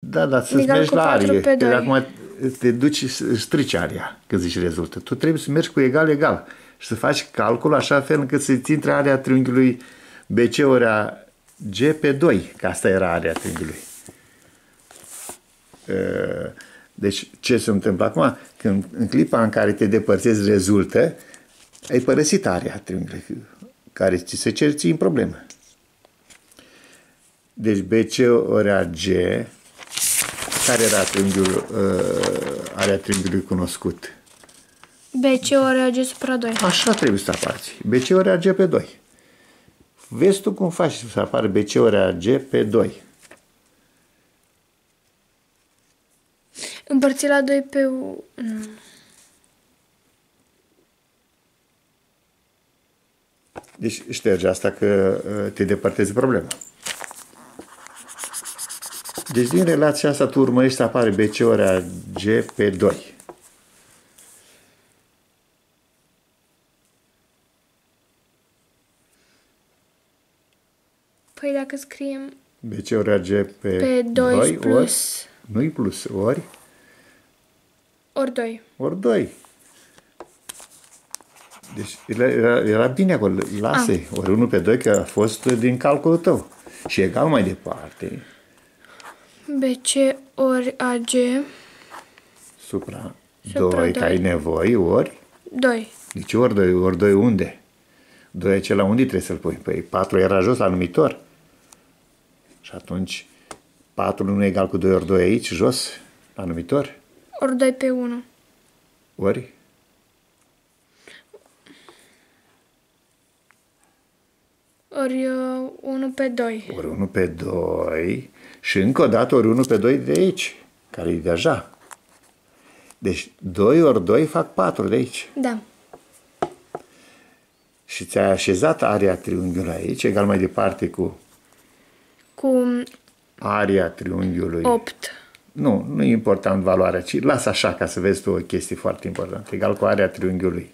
Da, dar să mergi la arie. Că acum te duci, strici aria când zici rezultă. Tu trebuie să mergi cu egal și să faci calcul așa fel încât să-ți intre area triunghiului BC ori G pe 2, că asta era area triunghiului. Deci ce se întâmplă acum? Când în clipa în care te depărtezi rezultă, ai părăsit area triunghiului care ți se cere ție în problemă. Deci BC ori G, care era area triunghiului cunoscut? BC ori G supra 2. Așa trebuie să aparți. BC ori G pe 2. Vezi tu cum faci să apară BC ori G pe 2. Împărțit la 2 pe... Deci șterge asta că te depărtezi problema. Deci din relația asta tu urmărești să apare BC ori G pe 2. Păi dacă scriem... BC ori G pe 2 plus... Nu-i plus, ori... Ori 2. Ori 2. Deci era bine acolo, lasă-i. Ori 1 pe 2 că a fost din calculul tău. Și egal mai departe. BC ori AG supra 2, că ai nevoie, ori 2. Deci ori 2, ori 2 unde? 2 acela unde trebuie să-l pui? Păi 4 era jos la numitor. Și atunci 4 nu e egal cu 2 ori 2 aici, jos, la numitor. Ori 2 pe 1. Ori? Ori 1 pe 2. Ori 1 pe 2 și încă o dată ori 1 pe 2 de aici, care e deja. Deci 2 ori 2 fac 4 de aici. Da. Și ți-ai așezat area triunghiului aici, egal mai departe cu area triunghiului 8. Nu e important valoarea, ci lasă așa ca să vezi tu o chestie foarte importantă. Egal cu area triunghiului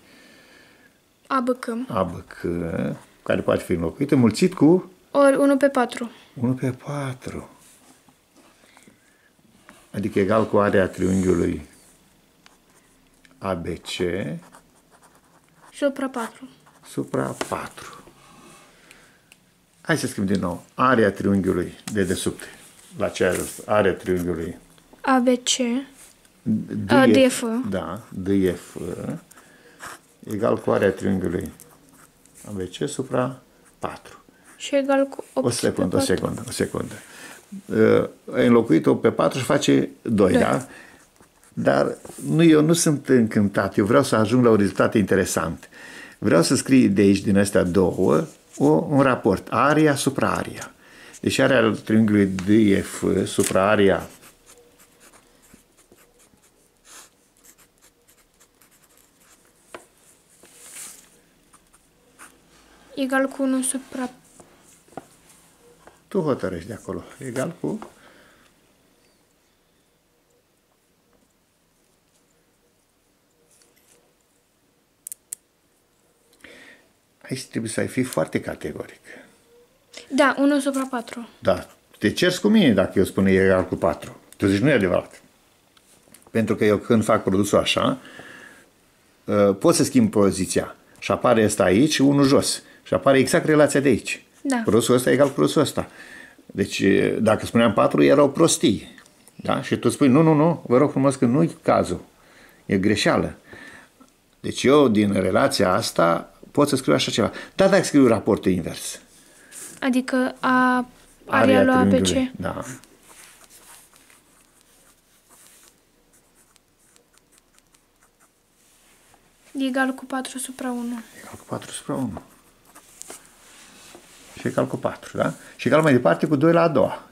ABC, care poate fi înlocuită, mulțit cu... Ori 1 pe 4. 1 pe 4. Adică egal cu area triunghiului ABC supra 4. Supra 4. Hai să scriem din nou. Area triunghiului de desubt. La ce area triunghiului ABC DF. Da, DF egal cu area triunghiului ABC supra 4. Și egal cu 8 o secundă. Ai înlocuit 8 pe 4 și face 2, da? Dar eu nu sunt încântat. Eu vreau să ajung la un rezultat interesant. Vreau să scrii de aici, din astea două, un raport. Area supra area. Deci area triunghiului DF supra area egal cu 1 supra... Tu hotărăști de acolo. Egal cu... Aici trebuie să fii foarte categoric. Da, 1 supra 4. Da. Te ceri cu mine dacă eu spun egal cu 4. Tu zici nu e adevărat. Pentru că eu când fac produsul așa, pot să schimb poziția. Și apare ăsta aici, unul jos. Și apare exact relația de aici. Da. Produsul ăsta e egal cu produsul ăsta. Deci, dacă spuneam 4, erau prostii. Da? Și tu spui, nu, vă rog frumos că nu e cazul. E greșeală. Deci eu, din relația asta, pot să scriu așa ceva. Dar dacă scriu raportul invers. Adică area lui ABC. Da. Egal cu 4 supra 1. Egal cu 4 supra 1. Și egal cu 4, da? Și egal mai departe cu 2 la a doua.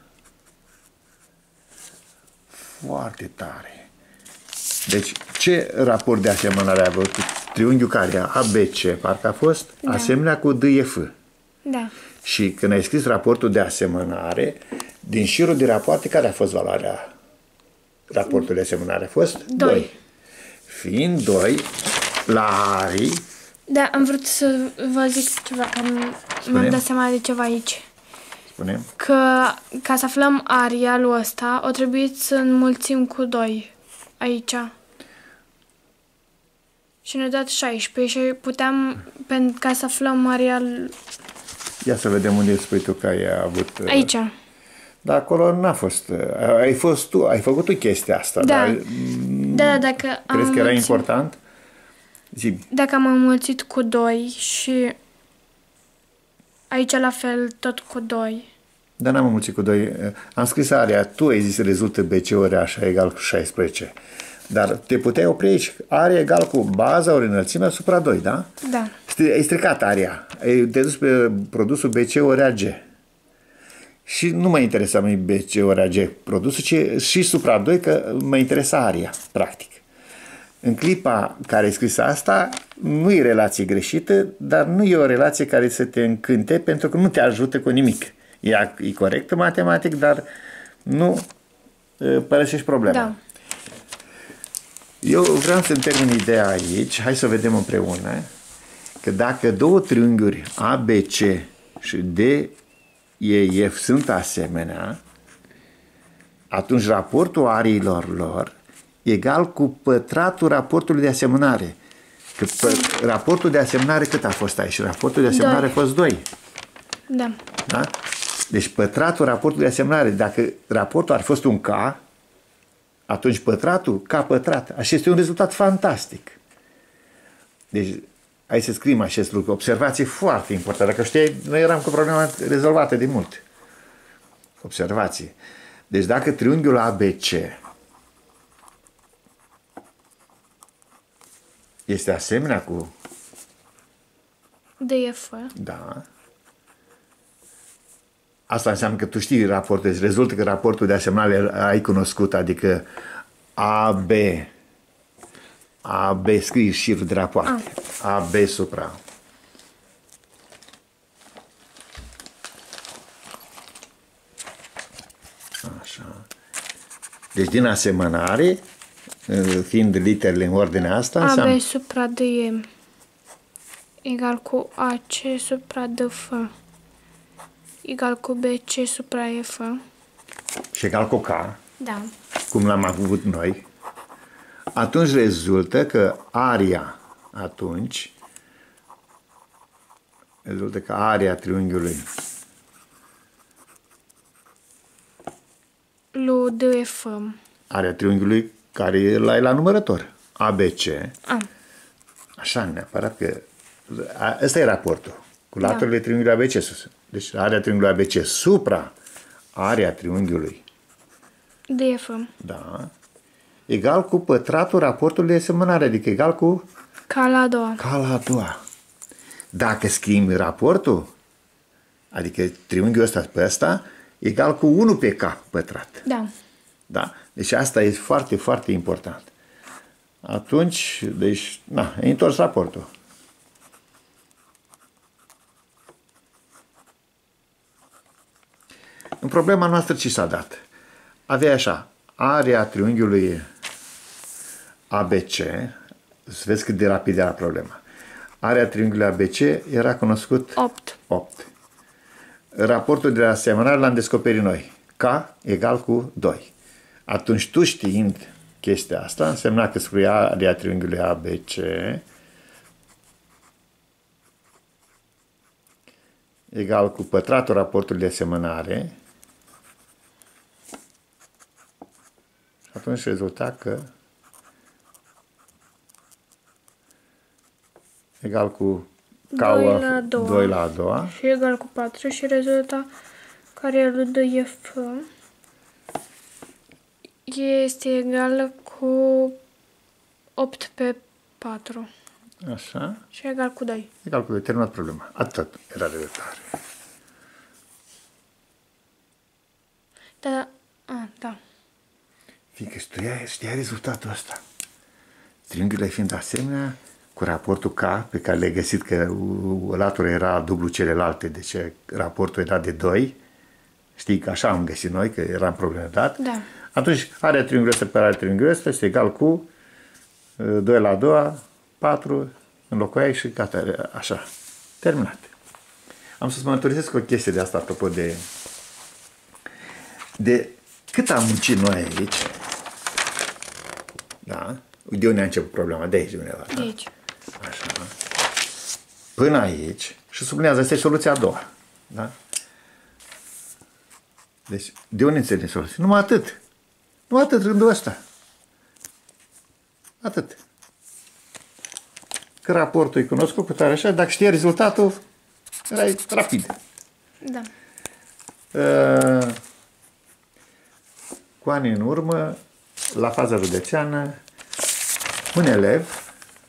Foarte tare. Deci, ce raport de asemănare a avut? Triunghiul care ABC, parcă a fost, asemenea cu DF. Da. Și când ai scris raportul de asemănare, din șirul de rapoarte, care a fost valoarea raportului de asemănare? A fost 2. Fiind 2, la arii... Da, am vrut să vă zic ceva, că m-am dat seama de ceva aici. Spunem? Că ca să aflăm arealul ăsta, o trebuie să înmulțim cu 2 aici. Și ne-a dat 16 și puteam, ca să aflăm areal... Ia să vedem unde spui tu că ai avut... Aici. Dar acolo n-a fost... ai făcut tu chestia asta. Da. Dar, Da, dacă am crezi că era înmulțit, important? Zi. dacă am înmulțit cu 2 și aici la fel tot cu 2. Dar n-am înmulțit cu 2. Am scris area. Tu ai zis rezultă BC ori așa egal cu 16. Dar te puteai opri aici. Area egal cu baza ori înălțimea supra 2, da? Da. Ai stricat area. Ai dus pe produsul BC ori AG. Și nu mă interesa mie BC ori AG produsul, ci și supra 2, că mă interesa area, practic. În clipa care ai scris asta, nu e relație greșită, dar nu e o relație care să te încânte, pentru că nu te ajută cu nimic. E corectă matematic, dar nu părăsești problema. Da. Eu vreau să-mi termin ideea aici. Hai să vedem împreună că dacă două triunghiuri ABC și DEF sunt asemenea, atunci raportul ariilor lor egal cu pătratul raportului de asemănare. Că raportul de asemănare cât a fost aici? Raportul de asemănare a fost 2. Da. Da? Deci pătratul raportului de asemănare, dacă raportul ar fi fost un K, atunci pătratul, K pătrat. Așa este un rezultat fantastic. Deci, hai să scriem acest lucru. Observație foarte importantă. Dacă știai, noi eram cu problema rezolvată de mult. Observație. Deci dacă triunghiul ABC este asemenea cu... DF. Da. Asta înseamnă că tu știi raportul. Deci rezultă că raportul de asemănare ai cunoscut, adică AB scrii șir de rapoarte. AB supra. Așa. Deci din asemănare, fiind literele în ordinea asta, înseamnă... AB supra DE egal cu AC supra DF egal cu BC supra EF. Și egal cu K, Da. cum l-am avut noi, atunci rezultă că area triunghiului Lui DF. area triunghiului care l-ai la numărător, ABC, așa neapărat că ăsta e raportul cu laturile triunghiului ABC sus. Deci area triunghiului ABC supra area triunghiului DF. da, egal cu pătratul raportului de asemănare, adică egal cu Ca la a doua. K la a doua. Dacă schimbi raportul, adică triunghiul ăsta pe ăsta, egal cu 1 pe K pătrat. Da. Da? Deci asta e foarte, foarte important. Atunci, deci, ai întors raportul. În problema noastră ce s-a dat? Avea așa, area triunghiului ABC, să vezi cât de rapid era problema. Area triunghiului ABC era cunoscut 8. Raportul de asemănare l-am descoperit noi. K egal cu 2. Atunci tu știind chestia asta, însemna că scrie area triunghiului ABC egal cu pătratul raportului de asemănare. Atunci rezulta că egal cu K 2 la a doua și egal cu 4 și rezulta care lui DF este egal cu 8 pe 4 așa, și egal cu 2. egal cu 2, terminat problema. Atât era de tare. Da. Fiindcă știai rezultatul ăsta. Triunghiurile fiind asemenea, cu raportul K, pe care le-ai găsit că o latură era dublu celelalte, deci raportul era de 2, știi că așa am găsit noi, că era în problemă dat. Da. Atunci, area triunghiului ăsta pe area triunghiului ăsta este egal cu 2 la a doua, 4, înlocuiai și gata, așa. Terminat. Am să-ți mărturisesc o chestie de asta, apropo de de cât am muncit noi aici, da? De unde a început problema? De aici, de undeva. De aici. Așa. Până aici, și sublinează, asta e soluția a doua. Da? Deci, de unde înțeleg soluția? Numai atât. Numai atât rândul ăsta. Atât. Că raportul e cunoscut cu tare așa, dacă știi rezultatul, erai rapid. Da. Cu ani în urmă, la faza județeană, un elev,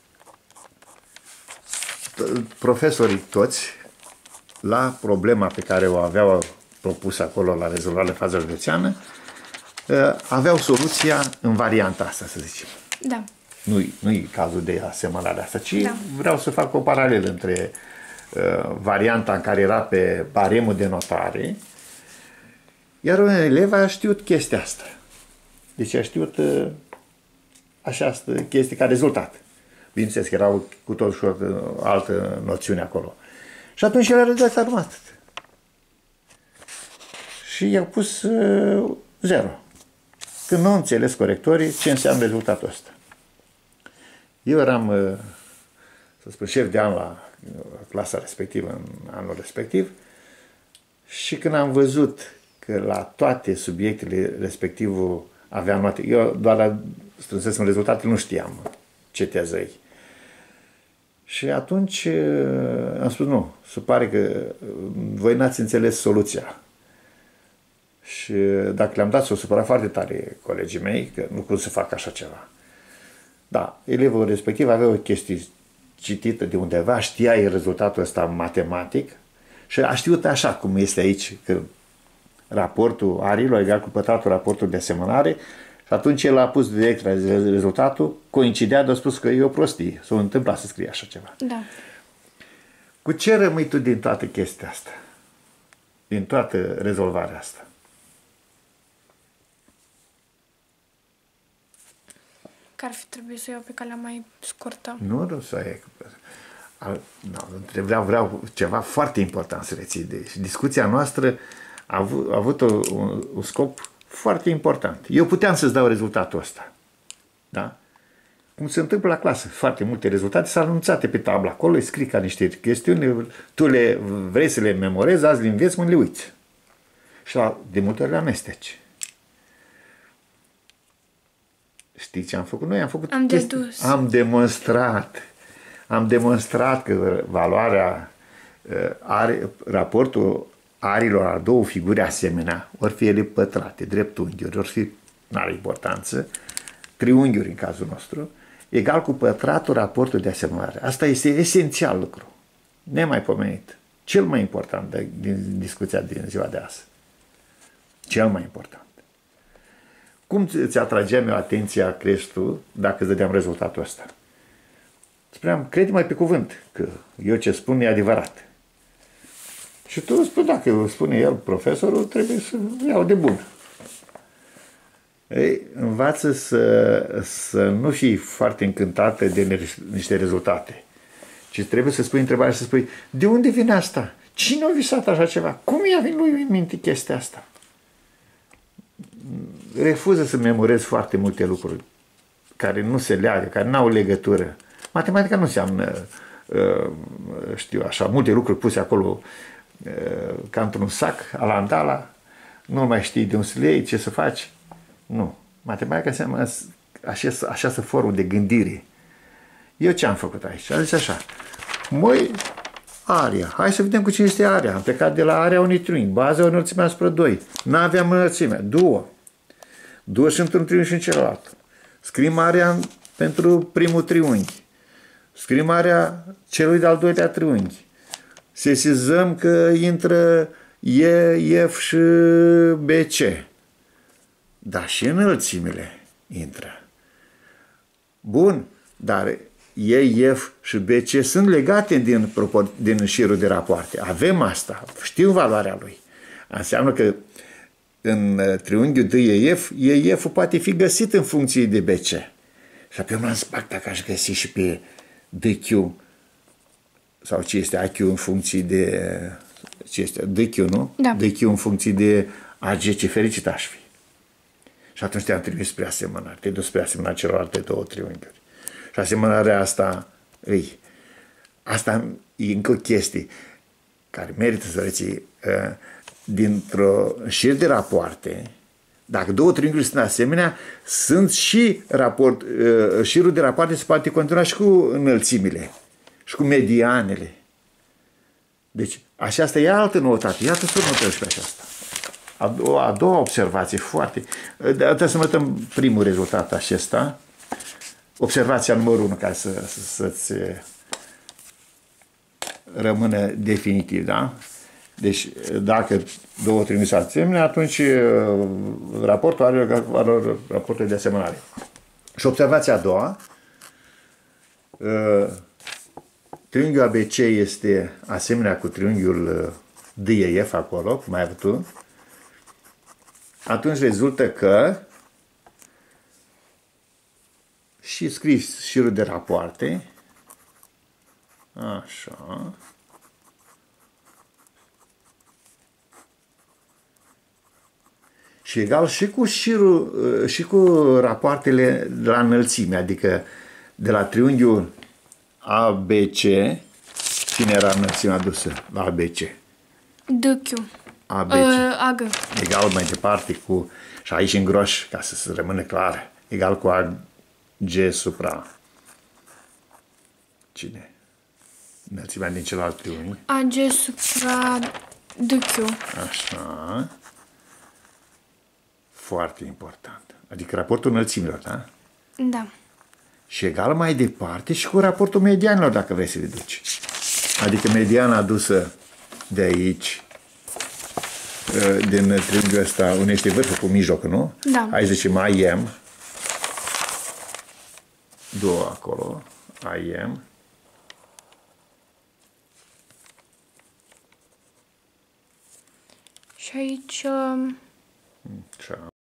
profesorii toți, la problema pe care o aveau propus acolo la rezolvare la faza județeană, aveau soluția în varianta asta, să zicem. Da. Nu-i cazul de asemănarea asta, ci Da. vreau să fac o paralelă între varianta în care era pe baremul de notare, iar un elev a știut chestia asta. Deci a știut această chestie ca rezultat. Bineînțeles că erau cu tot și o altă noțiune acolo. Și atunci el a redactat numai atât. Și i-au pus 0. Când nu au înțeles corectorii ce înseamnă rezultatul ăsta. Eu eram, să spun, șef de an la clasa respectivă, în anul respectiv, și când am văzut că la toate subiectele respectivul avea note, eu doar strânsesem rezultate, nu știam ce teză e. Și atunci am spus, nu, se pare că voi n-ați înțeles soluția. Și dacă le-am dat, s-o supăra foarte tare colegii mei, că nu cum să fac așa ceva. Da, elevul respectiv avea o chestie citită de undeva, știa rezultatul ăsta matematic și a știut așa cum este aici, că raportul arilor egal cu pătratul raportul de asemănare și atunci el a pus direct rezultatul, coincidea, dar a spus că e o prostie, s-a întâmplat să scrie așa ceva. Da. Cu ce rămâi tu din toată chestia asta? Din toată rezolvarea asta? Că ar fi trebuit să iau pe calea mai scurtă. Nu să e. Vreau ceva foarte important să reții. Deci discuția noastră a avut un scop foarte important. Eu puteam să-ți dau rezultatul ăsta. Da? Cum se întâmplă la clasă. Foarte multe rezultate sunt anunțate pe tablă acolo, îi scrii ca niște chestiuni, tu le vrei să le memorezi, azi le înveți, mă le uiți. Și de multe ori le amesteci. Știi ce am făcut? Noi am făcut Am dedus. Am demonstrat că valoarea raportul arilor a două figuri asemenea, ori fi ele pătrate, dreptunghiuri, ori fi, n-are importanță, triunghiuri în cazul nostru, egal cu pătratul raportul de asemănare. Asta este esențial lucru. Nemaipomenit. Cel mai important din discuția din ziua de azi. Cel mai important. Cum ți atrageam eu atenția, crezi tu, dacă îți dădeam rezultatul ăsta? Spuneam, crede mai pe cuvânt, că eu ce spun e adevărat. Și tu spui, dacă îl spune el, profesorul, trebuie să iau de bun. Ei, învață să nu fii foarte încântată de niște rezultate, ci trebuie să spui întrebarea și să spui, de unde vine asta? Cine a visat așa ceva? Cum i-a venit lui în minte chestia asta? Refuză să memorezi foarte multe lucruri care nu se leagă, care nu au legătură. Matematica nu înseamnă, știu așa, multe lucruri puse acolo ca într-un sac, alandala, nu mai știi de un să le iei, ce să faci. Nu. Matematica înseamnă așa formă de gândire. Eu ce am făcut aici? Am zis așa, măi, area. Hai să vedem cu cine este area. Am plecat de la area unui triunghi. Baza o înălțime asupra 2. N-aveam înălțimea. 2. 2 și într-un triunghi și în celălalt. Scriem area pentru primul triunghi. Scriem area celui de-al doilea triunghi. Sesizăm că intră E, F și BC. Dar și înălțimile intră. Bun, dar E, F și BC sunt legate din șirul de rapoarte. Avem asta. Știu valoarea lui. Înseamnă că în triunghiul DEF, EF poate fi găsit în funcție de BC. Și apoi mă spac dacă aș găsi și pe DQ sau ce este AQ în funcție de ce este? DQ, nu? Da. DQ în funcție de AG, ce fericit aș fi. Și atunci te-am trimis spre asemănare. Te-ai dus spre asemănarea celorlalte două triunghiuri. Și asemănarea asta îi. Asta e încă o chestie care merită să reții. Dintr-o șir de rapoarte, dacă două triunghiuri sunt asemenea, sunt și șirul de rapoarte se poate continua și cu înălțimile și cu medianele. Deci, aceasta e altă noutate. Iată să notăm și pe aceasta. A doua observație foarte... Trebuie să notăm primul rezultat acesta. Observația numărul 1, ca să-ți rămână definitiv, da? Deci, dacă două triunghiuri sunt asemenea, atunci raportul are valori, raportul de asemănare. Și observația a doua, triunghiul ABC este asemenea cu triunghiul DEF acolo, cum ai avut tu, atunci rezultă că și scris șirul de rapoarte, așa, și egal și cu șirul, și cu rapoartele de la înălțime, adică de la triunghiul ABC, cine era înălțimea adusă la ABC? DQ. ABC. AG. Egal mai departe cu, și aici în groș, ca să se rămână clar, egal cu AG supra cine? Înălțimea din celălalt triunghi. AG supra DQ. Așa. Foarte important. Adică raportul înălțimilor, da? Da. Și egal mai departe și cu raportul medianilor, dacă vrei să le duci. Adică mediana adusă de aici, din triunghiul ăsta, unește vârful cu mijlocul, nu? Da. Aici zicem IM. Două acolo. IM. Și aici... Așa.